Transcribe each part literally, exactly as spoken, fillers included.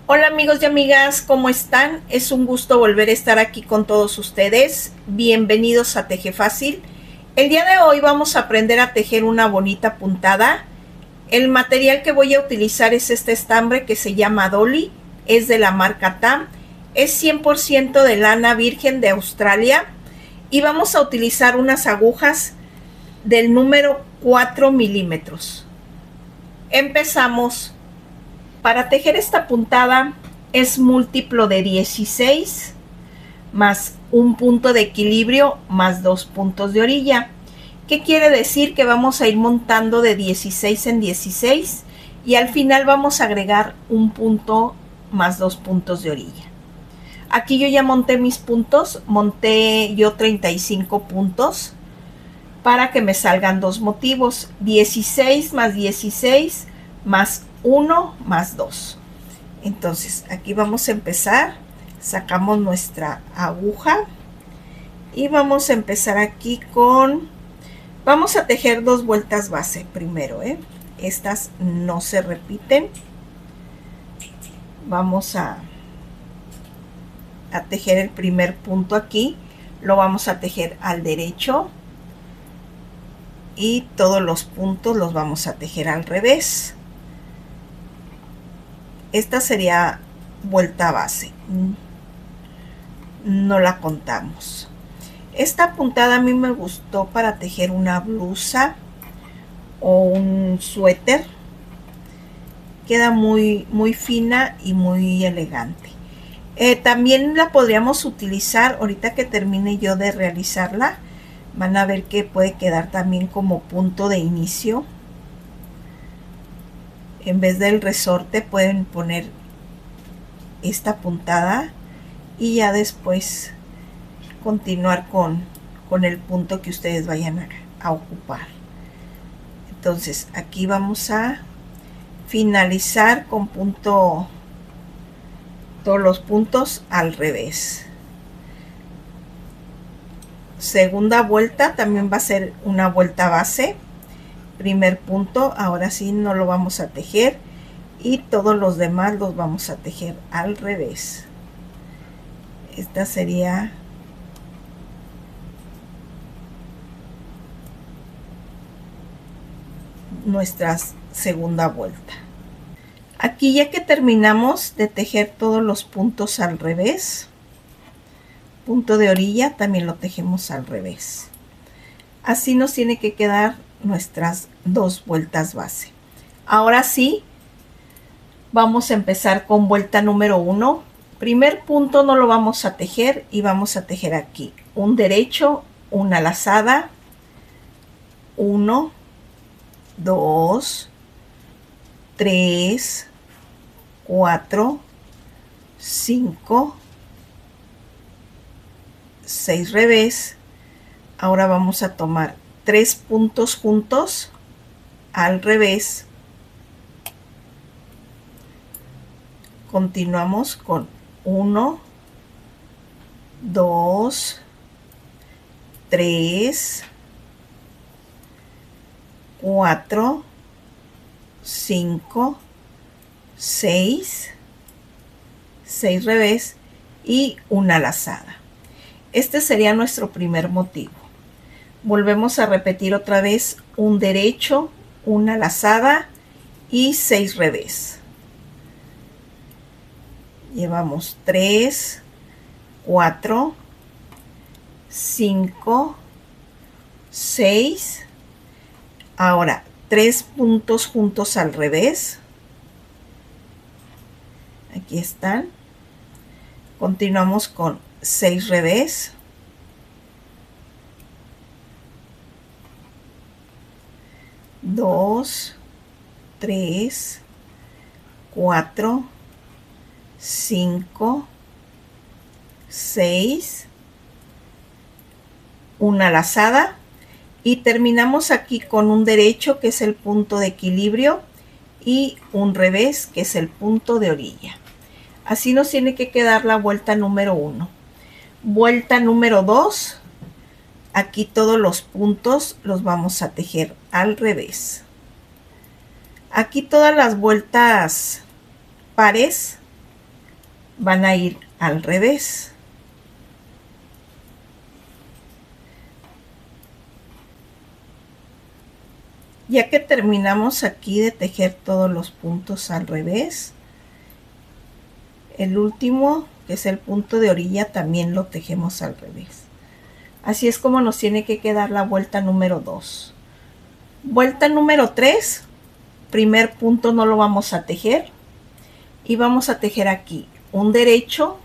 Hola amigos y amigas, ¿cómo están? Es un gusto volver a estar aquí con todos ustedes. Bienvenidos a Teje Fácil. El día de hoy vamos a aprender a tejer una bonita puntada. El material que voy a utilizar es este estambre que se llama Dolly, es de la marca T A M, es cien por ciento de lana virgen de Australia y vamos a utilizar unas agujas del número cuatro milímetros. Empezamos. Para tejer esta puntada es múltiplo de dieciséis más un punto de equilibrio más dos puntos de orilla. ¿Qué quiere decir? Que vamos a ir montando de dieciséis en dieciséis y al final vamos a agregar un punto más dos puntos de orilla. Aquí yo ya monté mis puntos, monté yo treinta y cinco puntos para que me salgan dos motivos, dieciséis más dieciséis más uno más dos. Entonces aquí vamos a empezar, sacamos nuestra aguja y vamos a empezar aquí con, vamos a tejer dos vueltas base primero, ¿eh? Estas no se repiten. Vamos a, a tejer el primer punto aquí, lo vamos a tejer al derecho y todos los puntos los vamos a tejer al revés. Esta sería vuelta base, no la contamos. Esta puntada a mí me gustó para tejer una blusa o un suéter, queda muy muy fina y muy elegante. Eh, también la podríamos utilizar ahorita que termine yo de realizarla, van a ver que puede quedar también como punto de inicio. En vez del resorte pueden poner esta puntada y ya después continuar con, con el punto que ustedes vayan a, a ocupar. Entonces aquí vamos a finalizar con punto, todos los puntos al revés. Segunda vuelta también va a ser una vuelta base. Primer punto, ahora sí no lo vamos a tejer y todos los demás los vamos a tejer al revés. Esta sería nuestra segunda vuelta. Aquí ya que terminamos de tejer todos los puntos al revés, punto de orilla también lo tejemos al revés. Así nos tiene que quedar nuestras dos vueltas base. Ahora sí, vamos a empezar con vuelta número uno. Primer punto no lo vamos a tejer y vamos a tejer aquí un derecho, una lazada, uno, dos, tres, cuatro, cinco, seis revés. Ahora vamos a tomar tres puntos juntos al revés. Continuamos con uno, dos, tres, cuatro, cinco, seis, seis revés y una lazada. Este sería nuestro primer motivo. Volvemos a repetir otra vez un derecho, una lazada y seis revés. Llevamos tres, cuatro, cinco, seis. Ahora tres puntos juntos al revés. Aquí están. Continuamos con seis revés. dos, tres, cuatro, cinco, seis, una lazada y terminamos aquí con un derecho que es el punto de equilibrio y un revés que es el punto de orilla. Así nos tiene que quedar la vuelta número uno. Vuelta número dos. Aquí todos los puntos los vamos a tejer al revés. Aquí todas las vueltas pares van a ir al revés. Ya que terminamos aquí de tejer todos los puntos al revés, el último, que es el punto de orilla, también lo tejemos al revés. Así es como nos tiene que quedar la vuelta número dos. Vuelta número tres, primer punto no lo vamos a tejer y vamos a tejer aquí un derecho,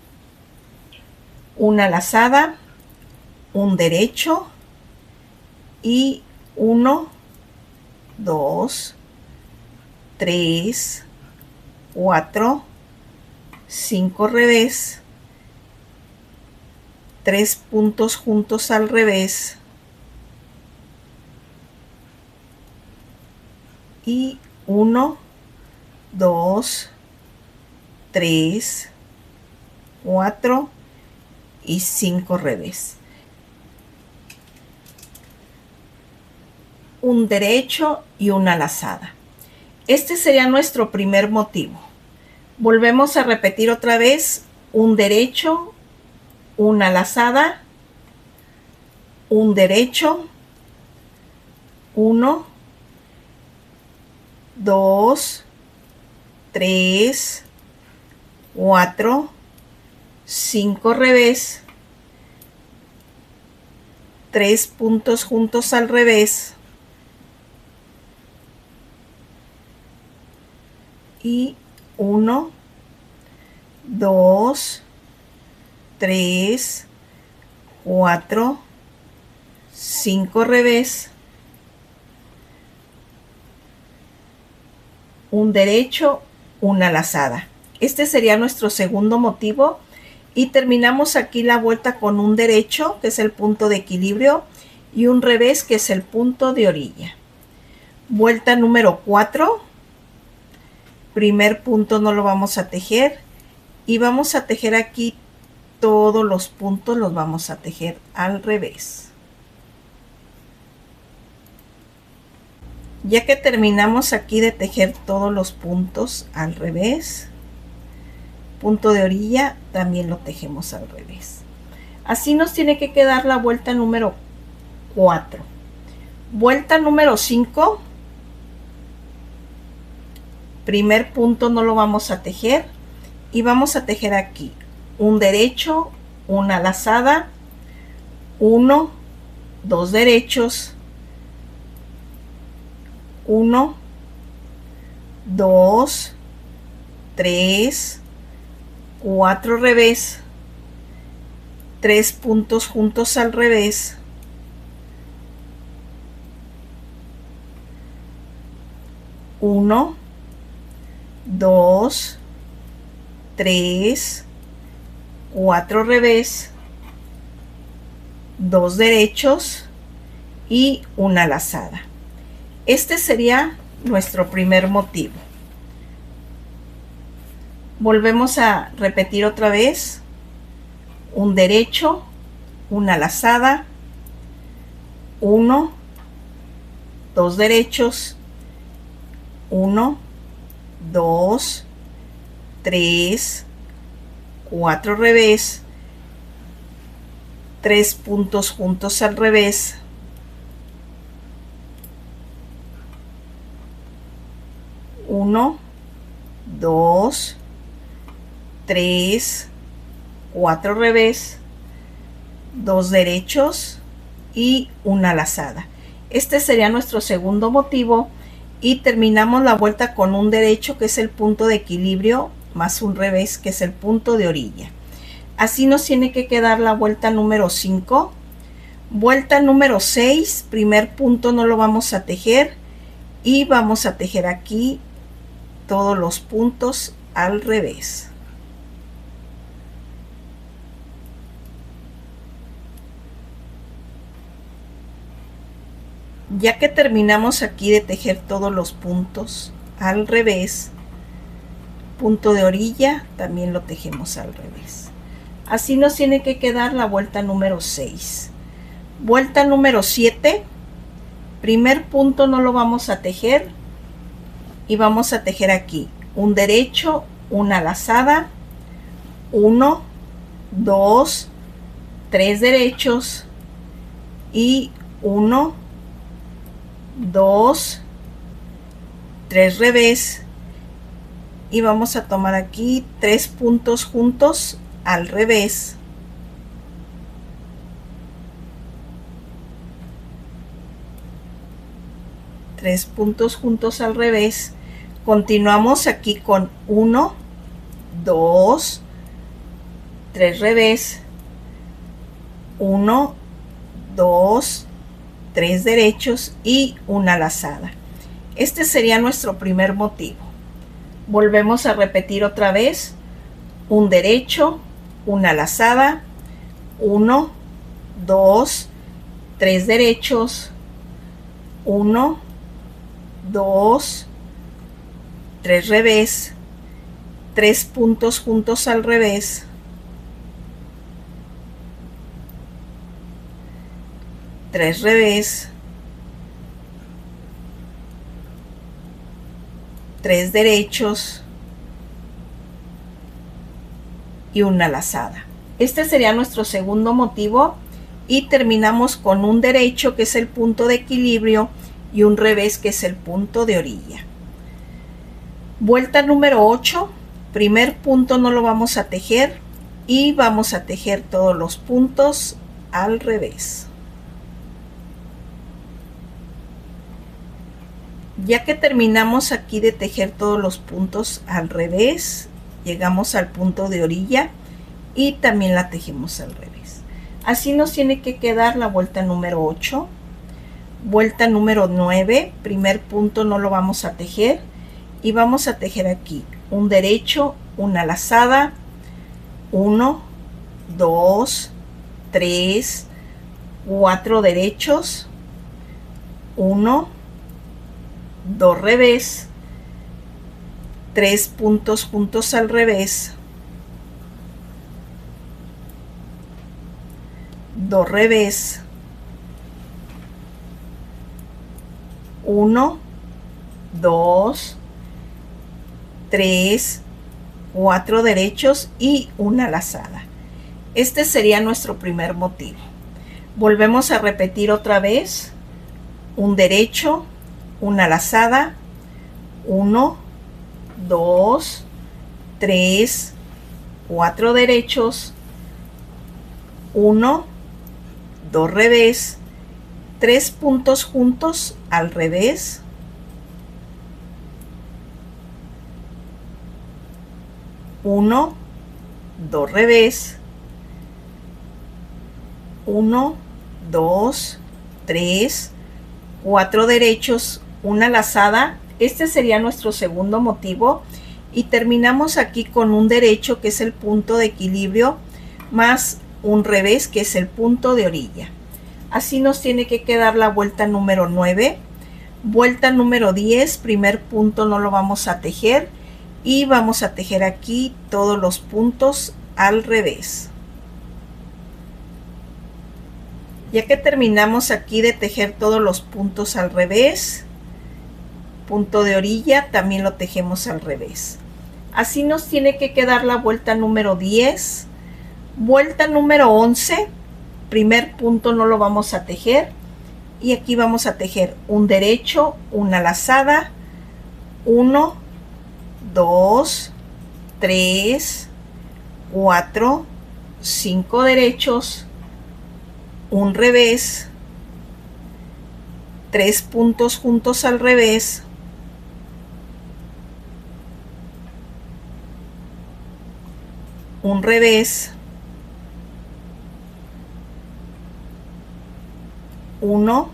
una lazada, un derecho y uno, dos, tres, cuatro, cinco revés, tres puntos juntos al revés y uno, dos, tres, cuatro y cinco revés. Un derecho y una lazada. Este sería nuestro primer motivo. Volvemos a repetir otra vez un derecho, una lazada, un derecho, uno, dos, tres, cuatro, cinco revés, tres puntos juntos al revés y uno, dos, tres, cuatro, cinco revés, un derecho, una lazada. Este sería nuestro segundo motivo y terminamos aquí la vuelta con un derecho, que es el punto de equilibrio, y un revés, que es el punto de orilla. Vuelta número cuatro. Primer punto no lo vamos a tejer y vamos a tejer aquí todos los puntos, los vamos a tejer al revés. Ya que terminamos aquí de tejer todos los puntos al revés, punto de orilla también lo tejemos al revés. Así nos tiene que quedar la vuelta número cuatro. Vuelta número cinco. Primer punto no lo vamos a tejer y vamos a tejer aquí un derecho, una lazada, uno, dos derechos, uno, dos, tres, cuatro revés, tres puntos juntos al revés, uno, dos, tres, cuatro revés, dos derechos y una lazada. Este sería nuestro primer motivo. Volvemos a repetir otra vez un derecho, una lazada, uno, dos derechos, uno, dos, tres, cuatro revés, tres puntos juntos al revés, uno, dos, tres, cuatro revés, dos derechos y una lazada. Este sería nuestro segundo motivo y terminamos la vuelta con un derecho, que es el punto de equilibrio, más un revés, que es el punto de orilla. Así nos tiene que quedar la vuelta número cinco. Vuelta número seis, primer punto no lo vamos a tejer y vamos a tejer aquí todos los puntos al revés. Ya que terminamos aquí de tejer todos los puntos al revés, punto de orilla también lo tejemos al revés. Así nos tiene que quedar la vuelta número seis. Vuelta número siete, primer punto no lo vamos a tejer y vamos a tejer aquí un derecho, una lazada, uno, dos, tres derechos y uno, dos, tres revés, y vamos a tomar aquí tres puntos juntos al revés. Tres puntos juntos al revés. Continuamos aquí con uno, dos, tres revés, uno, dos, tres derechos y una lazada. Este sería nuestro primer motivo. Volvemos a repetir otra vez: un derecho, una lazada, uno, dos, tres derechos, uno, dos, tres revés, tres puntos juntos al revés, tres revés, tres derechos y una lazada. Este sería nuestro segundo motivo, y terminamos con un derecho, que es el punto de equilibrio, y un revés, que es el punto de orilla. Vuelta número ocho. Primer punto no lo vamos a tejer y vamos a tejer todos los puntos al revés. Ya que terminamos aquí de tejer todos los puntos al revés, llegamos al punto de orilla y también la tejemos al revés. Así nos tiene que quedar la vuelta número ocho. Vuelta número nueve. Primer punto no lo vamos a tejer y vamos a tejer aquí un derecho, una lazada, uno, dos, tres, cuatro derechos, uno, dos revés, tres puntos juntos al revés, dos revés, uno, dos, tres, cuatro derechos y una lazada. Este sería nuestro primer motivo. Volvemos a repetir otra vez: un derecho, una lazada, uno, dos, tres, cuatro derechos, uno, dos revés, tres puntos juntos al revés, uno, dos revés, uno, dos, tres, cuatro derechos, una lazada. Este sería nuestro segundo motivo, y terminamos aquí con un derecho, que es el punto de equilibrio, más un revés, que es el punto de orilla. Así nos tiene que quedar la vuelta número nueve. Vuelta número diez. Primer punto no lo vamos a tejer y vamos a tejer aquí todos los puntos al revés. Ya que terminamos aquí de tejer todos los puntos al revés, punto de orilla también lo tejemos al revés. Así nos tiene que quedar la vuelta número diez. Vuelta número once. Primer punto no lo vamos a tejer y aquí vamos a tejer un derecho, una lazada, uno, dos, tres, cuatro, cinco derechos, un revés, tres puntos juntos al revés, un revés, uno,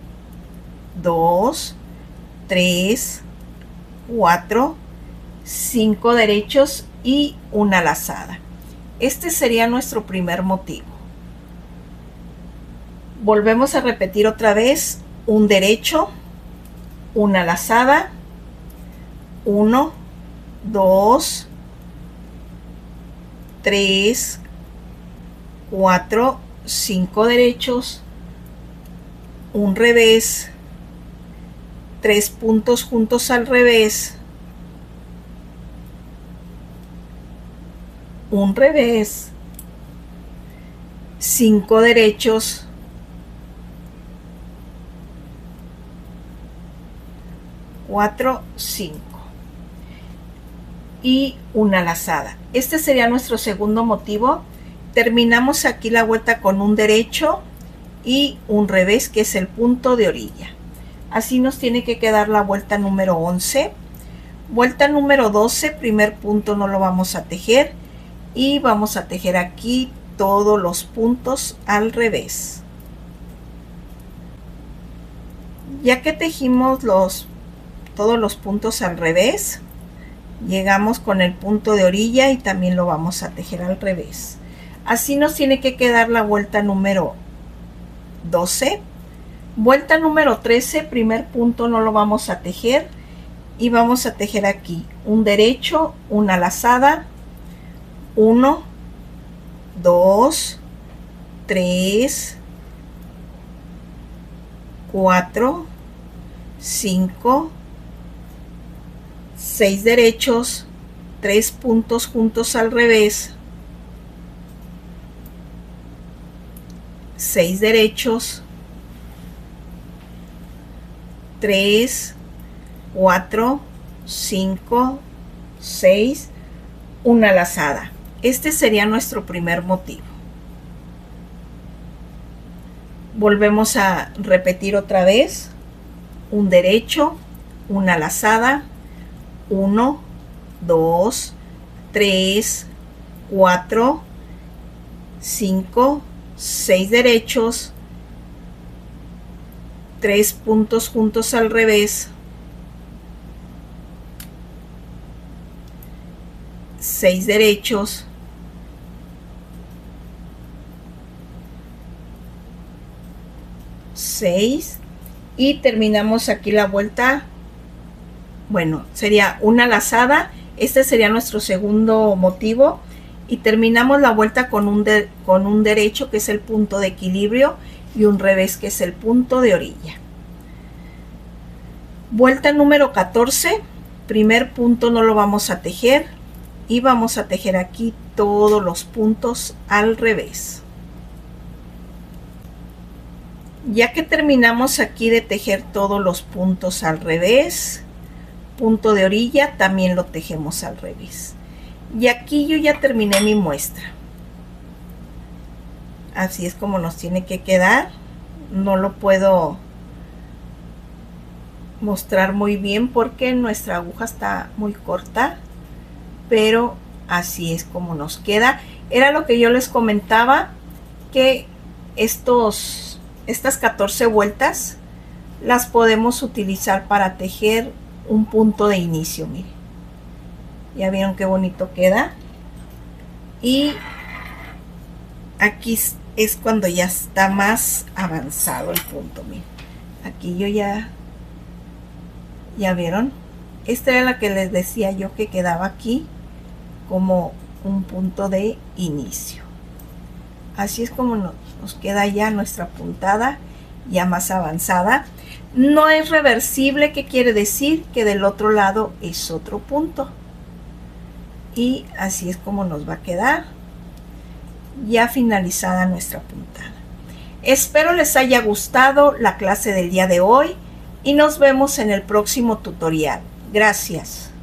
dos, tres, cuatro, cinco derechos y una lazada. Este sería nuestro primer motivo. Volvemos a repetir otra vez: un derecho, una lazada, uno, dos, tres, cuatro, cinco derechos, un revés, tres puntos juntos al revés, un revés, cinco derechos, cuatro, cinco y una lazada. Este sería nuestro segundo motivo. Terminamos aquí la vuelta con un derecho y un revés, que es el punto de orilla. Así nos tiene que quedar la vuelta número once. Vuelta número doce, primer punto no lo vamos a tejer y vamos a tejer aquí todos los puntos al revés. Ya que tejimos los todos los puntos al revés, llegamos con el punto de orilla y también lo vamos a tejer al revés. Así nos tiene que quedar la vuelta número doce. Vuelta número trece, primer punto no lo vamos a tejer y vamos a tejer aquí un derecho, una lazada, uno, dos, tres, cuatro, cinco, seis derechos, tres puntos juntos al revés, seis derechos, tres, cuatro, cinco, seis, una lazada. Este sería nuestro primer motivo. Volvemos a repetir otra vez un derecho, una lazada, uno, dos, tres, cuatro, cinco, seis derechos, tres puntos juntos al revés, seis derechos, seis y terminamos aquí la vuelta. Bueno, sería una lazada. Este sería nuestro segundo motivo y terminamos la vuelta con un, de, con un derecho, que es el punto de equilibrio, y un revés, que es el punto de orilla. Vuelta número catorce, primer punto no lo vamos a tejer y vamos a tejer aquí todos los puntos al revés. Ya que terminamos aquí de tejer todos los puntos al revés, punto de orilla también lo tejemos al revés. Y aquí yo ya terminé mi muestra. Así es como nos tiene que quedar. No lo puedo mostrar muy bien porque nuestra aguja está muy corta, pero así es como nos queda. Era lo que yo les comentaba, que estos, estas catorce vueltas las podemos utilizar para tejer un punto de inicio. Miren, ya vieron qué bonito queda. Y aquí es cuando ya está más avanzado el punto. Miren, aquí yo ya ya vieron, esta era la que les decía yo que quedaba aquí como un punto de inicio. Así es como nos, nos queda ya nuestra puntada ya más avanzada. No es reversible, que quiere decir que del otro lado es otro punto, y así es como nos va a quedar ya finalizada nuestra puntada. Espero les haya gustado la clase del día de hoy y nos vemos en el próximo tutorial. Gracias.